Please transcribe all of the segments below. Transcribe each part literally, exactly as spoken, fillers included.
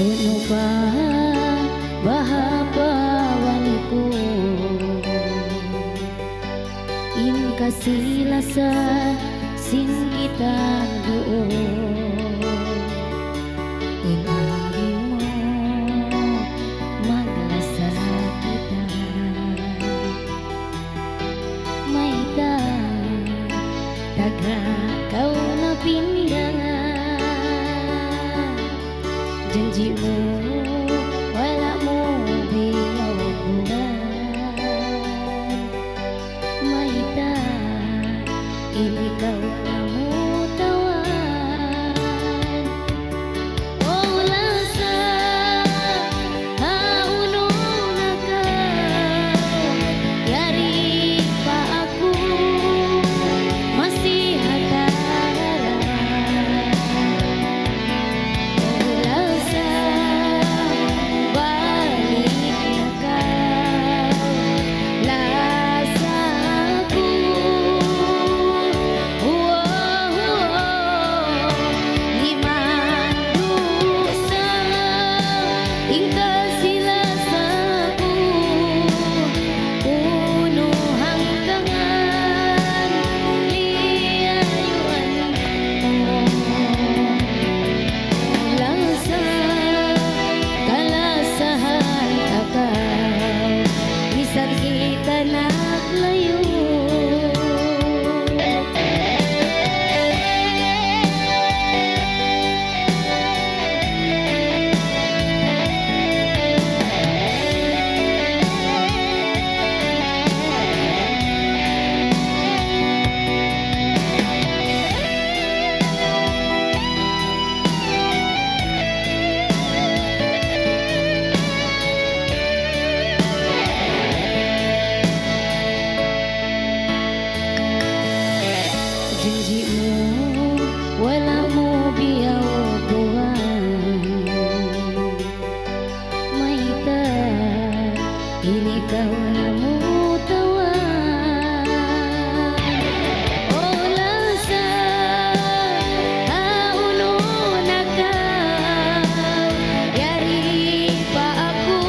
Ano ba bahabawan ko in kasila sa singgitan doon inagi mo maglasa kita may ta taga kau na pindangan janji mo wala mo biyaw buwan may ta ini kau na mo tawan oh lasa hauno na ka yari pa ako masih hataran oh lasa balik na ka lasa ako kita naglayo janji mo wala mo biyaw buwan may ta ini kau na mo tawan oh lasa hauno na ka yari pa ako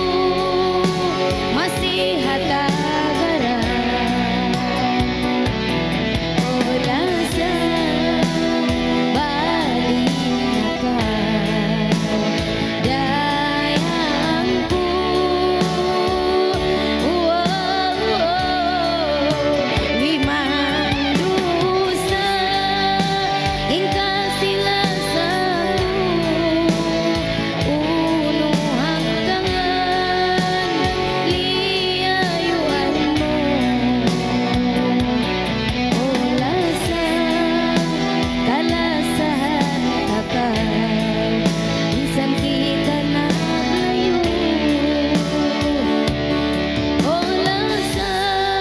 masih hatagaran oh lasa balik na ka dayangku wimandusa hingga sila satu uno hanggangan liyayuan mo oh lasa kalasahan kakak minsan kita naglayo oh lasa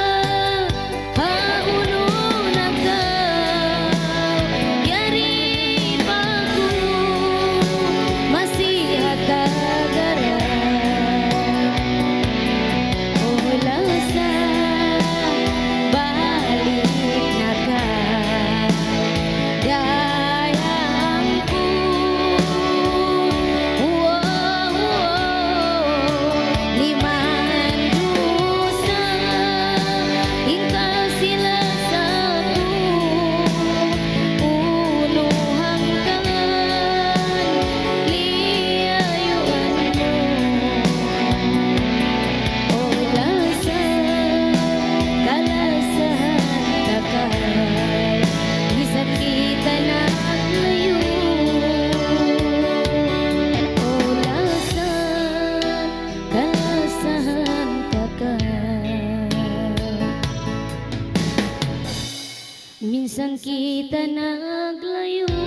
hauno na ka yari pa ko masih hatagaran oh lasa balik na ka dayangku limandusa hingga sila satu uno hanggangan liyayuan mo oh lasa kalasahan kakak bisan kita naglayo oh lasa kalasahan kakak minsan kita naglayo